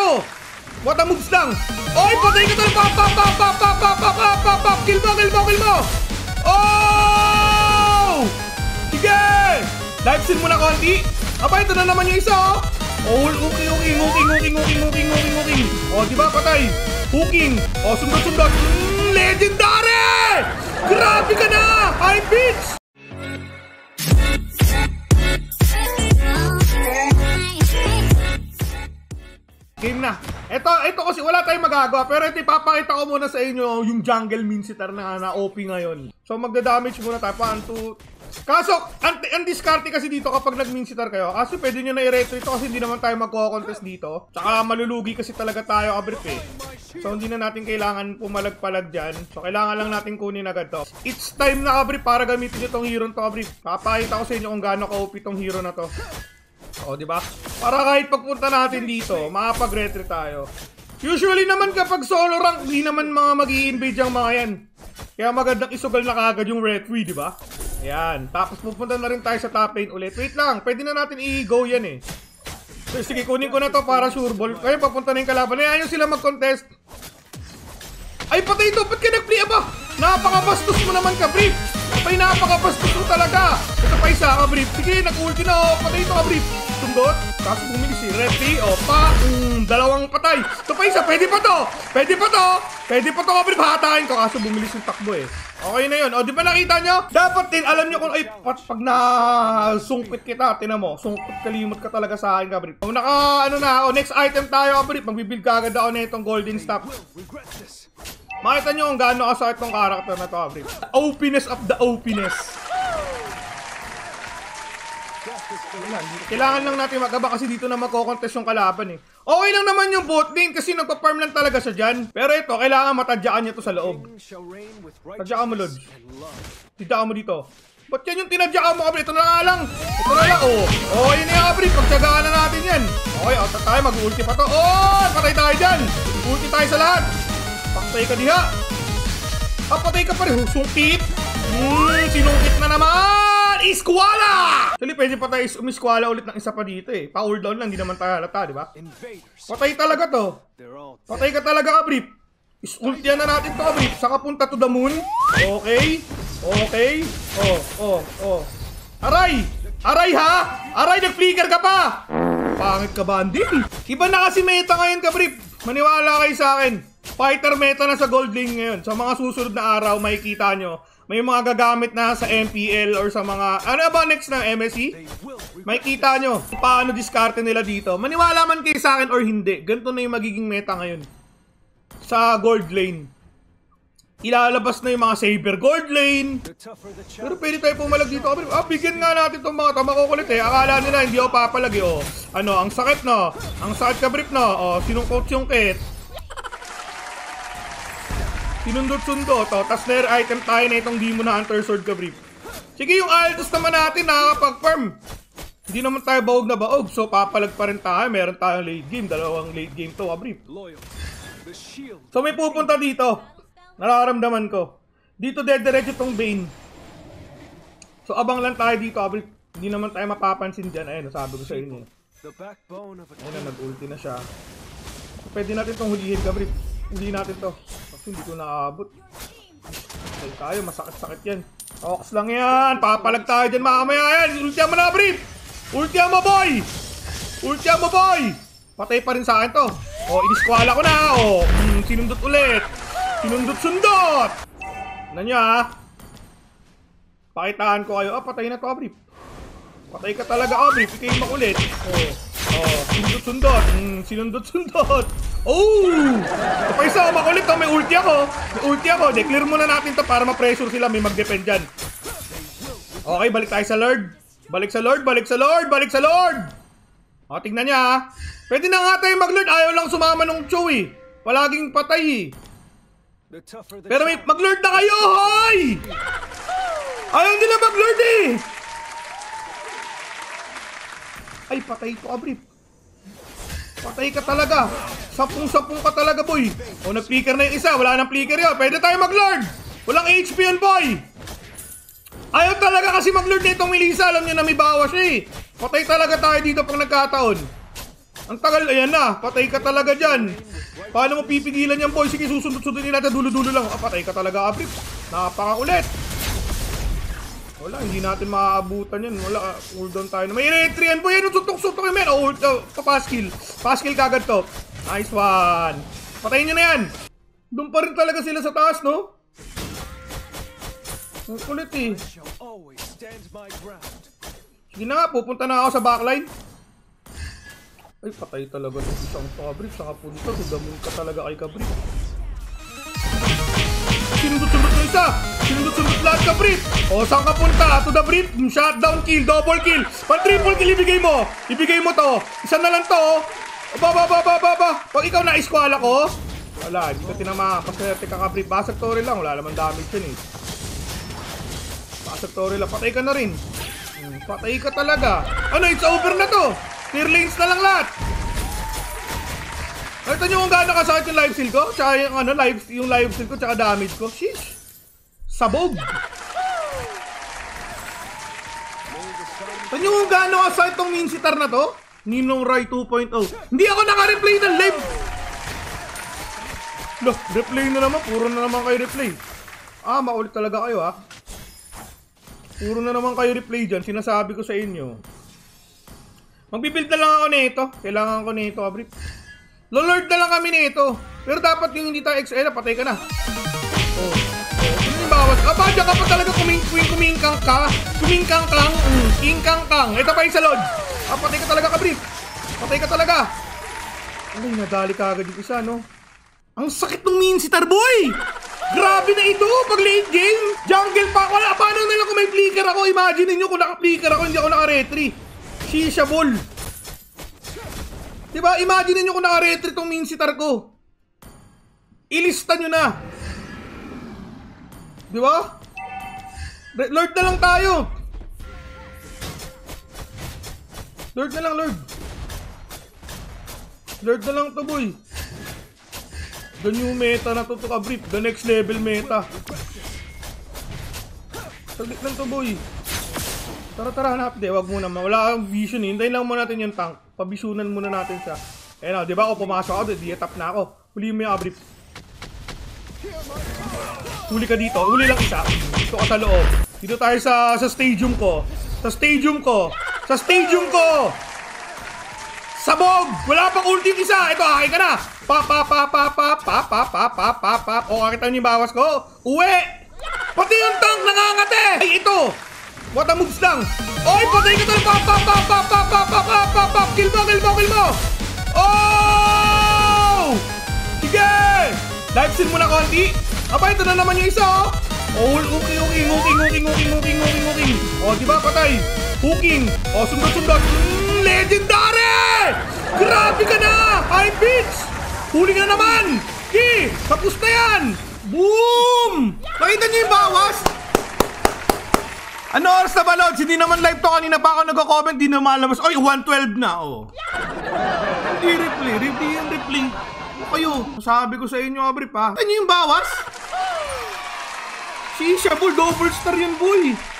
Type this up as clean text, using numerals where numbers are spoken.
to. What a moves lang. Oy, patay ka talaga. Pop. Kill mo. Oh! Sige! Live steal mo na konti. Aba, ito na naman yung isa, oh. Oh, hooking. Oh, diba, patay. Hooking. Oh, sundot. Legendary! Grabe ka na! High pitch! Game na. Ito kasi wala tayong magagawa, pero ito ipapakita ko muna sa inyo yung jungle Minsiter na OP ngayon. So magda-damage muna tayo. 1, 2. Kaso, ang diskarte kasi dito kapag nag-Minsiter kayo, kaso pwede nyo na i-retro ito kasi hindi naman tayo magko-contest dito. Tsaka malulugi kasi talaga tayo kabrip eh. So hindi na natin kailangan pumalag-palag dyan. So kailangan lang natin kunin agad to. It's time na kabrip para gamitin nyo tong hero to kabrip. Papakita ko sa inyo kung gaano ka-OP tong hero na to. O, diba? Para kahit pagpunta natin dito, makapag-retry tayo. Usually naman kapag solo rank, hindi naman mga mag-i-invade yung mga yan. Kaya magandang isugal na kagad yung retry, diba? Ayan. Tapos pupunta na rin tayo sa top lane ulit. Wait lang, pwede na natin i-go yan eh. So, sige, kunin ko na to para sure ball. Kaya papunta na yung kalaban. Ayaw sila mag-contest. Ay, patay ito! Ba't ka nag-play ba? Napakabastos mo naman ka, brief! Patay, napakabastos mo talaga! Ito pa isa ka, brief. Sige, nag-ulti na, oh. Patay ito ka, brief. Sundot. Kaso bumili si Refi. O, dalawang patay. Ito pa isa, pwede pa to, ka, brief. Hatakin ko. Kaso bumili yung takbo eh. Okay na yun. O, di ba nakita nyo? Dapat din, alam nyo kung, ay, pag na-sungkit kita, tinan mo, sungkit kalimot ka talaga sa akin, ka, brief. O, next item tayo, ka, brief. Magbibuild ka agad ako na itong golden staff. Makita nyo kung gaano kasakit tong character na to, Abrip. The opiness of the opiness. Kailangan lang natin magaba kasi dito na magko-contest yung kalaban eh. Okay lang naman yung bot lane kasi nagpa-farm lang talaga siya dyan. Pero ito, kailangan matadyakan niya to sa loob. Tadyakan mo, Lod. Tadyakan mo dito. Ba't yan yung tinadyakan mo, Abrip? Ito na nga lang. Oh, yun yung Abrip. Pagtyagaan na natin yan. Okay, outat tayo. Mag-ulti pa to. Oh, patay tayo dyan. Ulti tayo sa lahat. Patay ka diha. Patay ka pa rin. Sungkit. Sinungkit na naman. Iskwala! Actually, pwede pa tayo umiskwala ulit ng isa pa dito eh. Pa-cooldown lang. Hindi naman tayo halata, di ba? Patay talaga to. Patay ka talaga, Kabrip. Ultian na natin to, Kabrip. Saka punta to the moon. Okay. Aray! Aray ha! Aray, nag-flicker ka pa! Pangit ka, bandil. Iba na kasi meta ngayon, Kabrip. Maniwala kayo sa akin. Fighter meta na sa gold lane ngayon. Sa mga susunod na araw, makikita nyo. May mga gagamit na sa MPL or sa mga... Ano ba next na MSC? Makikita nyo paano diskarte nila dito. Maniwala man kayo sa akin or hindi. Ganito na yung magiging meta ngayon. Sa gold lane. Ilalabas na yung mga Saber gold lane. Pero pwede tayo pumalag dito. Bigyan nga natin itong mga makukulit eh. Akala nila hindi ako papalag eh. Oh. Ano, ang sakit no? Ang sakit ka brief no? Oh, sinungkot yung kit. Sinundot-sundot. Oh. Tapos rare item tayo na itong Demon Hunter Sword ka brief. Sige, yung Altos naman natin nakakapag-farm. Hindi naman tayo baog na baog. So papalag pa rin tayo. Meron tayong late game. Dalawang late game to ka brief. So may pupunta dito. Nararamdaman ko. Dito dediretso tong Bane. So abang lang tayo dito, Abril. Hindi naman tayo mapapansin dyan. Ayun, sabi ko sa inyo. Ayun na, nag-ulti na siya. Pwede natin tong hulihin, Abril. Hulihin natin to. Kasi hindi ko nakaabot. Okay tayo, masakit-sakit yan. Ox lang yan. Papalag tayo dyan mamaya yan. Ultihan mo na, Abril. Ultihan mo, boy. Ultihan mo, boy. Patay pa rin sa akin to. O, iniskwala ko na. O, sinundot ulit. Sinundot-sundot! Ano nyo ha? Pakitaan ko kayo. Patay na to, Abrip. Patay ka talaga, Abrip. Ikay makulit. Sinundot-sundot. Sinundot-sundot. Ito pa isa, makulit to. May ulti ako. Declare muna natin to para ma-pressure sila. May mag-defend dyan. Okay, balik tayo sa Lord. Balik sa Lord. O, tingnan nyo ha. Pwede na nga tayo mag-Lord. Ayaw lang sumama nung Cho eh. Palaging patay eh. Pero may mag-lord na kayo, hoy! Ayaw nila mag-lord eh! Ay, patay ito, Abrip. Patay ka talaga. Sapung-sapung ka talaga, boy. O, nag-flicker na yung isa. Wala nang flicker yun. Pwede tayo mag-lord. Walang HP yun, boy. Ayaw talaga kasi mag-lord na itong Melissa. Alam nyo na may bawas siya eh. Patay talaga tayo dito pag nagkataon. Ang tagal, ayan na. Patay ka talaga dyan. Paano mo pipigilan yan, boy? Sige, susundot-sundin natin. Dulo-dulo lang. Patay ka talaga, Abrip. Napaka-ulit. Wala, hindi natin maaabutan yan. Wala, cooldown tayo. May retry yan, boy. Yan, suntok-suntok yung men. Paskill. Paskill kagad to. Nice one. Patayin nyo na yan. Doon pa rin talaga sila sa taas, no? Ang kulit eh. Sige na nga, pupunta na ako sa backline. Ay, patay talaga ng isang Kabrik. Saka punta, sudamun ka talaga kay Kabrik. Sinundot-sundot na isa. Sinundot-sundot lahat, Kabrik. O, saan ka punta? To the brief. Shutdown kill, double kill. Pan-triple kill, ibigay mo. Ibigay mo to. Isa na lang to. Ba. Pag ikaw na-eskwala ko, wala, hindi ka tinama. Paswerte ka, Kabrik. Basag Torre lang. Wala naman damage yun eh. Basag Torre lang. Patay ka na rin. Patay ka talaga. Ano, it's over na to. Clear lanes na lang lahat. Nakita nyo kung gaano kasakit yung live steal ko? Tsaka yung, yung live steal ko tsaka damage ko. Sheesh. Sabog. Nakita nyo kung gaano kasakit tong Minsitar na to? Ninong Rai 2.0. Hindi ako naka-replay ng live. Loh, replay na naman. Puro na naman kayo replay. Ah, maulit talaga kayo ha. Puro na naman kayo replay dyan. Sinasabi ko sa inyo. Magbibuild na lang ako nito. Kailangan ko nito, Abrip. Lolord na lang kami nito. Pero dapat yung hindi tayo XL, patay ka na. Oh. Ano yung bawas? Diyan ka pa talaga kumingkang ka. Kumingkang-kang. Kingkang-kang. Ito pa yung sa Lodge. Patay ka talaga, Abrip. Patay ka talaga. Ay, nadali ka agad yung isa, no? Ang sakit ng Minsitar, boy! Grabe na ito pag late game. Jungle pa. Wala, paano na lang kung may flicker ako? Imagine niyo kung naka-flicker ako, hindi ako naka-retry. Shisha ball. Diba? Imagine nyo kung naka-retry tong Minsitar ko. Ilista nyo na. Diba? Lord na lang tayo. Lord na lang, Lord. Lord na lang to, boy. The new meta na to Kabrik. The next level meta. Saglit lang to, boy. Tara, hanap. Di, wag muna. Wala kang vision eh. Hintayin lang muna natin yung tank. Pabisunan muna natin siya. Ayan o, di ba? Ako pumasok ako. Di-tap na ako. Huli mo yung Abrip. Huli ka dito. Huli lang isa. Dito ka sa loob. Dito tayo sa stadium ko. Sa stadium ko. Sabog! Wala pang ulti isa. Ito, akin ka na. O, kakita nyo yung bawas ko. Uwi! Pati yung tank nangangate! Ay, ito! What a moves lang! Oy! Patay ka talaga! Kill mo! Oh! Sige! Live steal mo na konti. Aba, ito na naman yung isa, oh! Oh, hooking! Oh, diba? Patay! Hooking! Oh, sundot! Legendary! Grabe ka na! High pitch! Huli ka na naman! Ki! Tapos na yan! Boom! Nakita niyo yung bawas? Ano oras na ba, Lods? Hindi naman live to. Kanina pa ako nagko-comment. Di na malabas. Oy, 112 na, oh. Hindi replay. Ano kayo? Sabi ko sa inyo, Abrip, ha? Ano yung bawas? Shisha, boy. Double star yan, boy.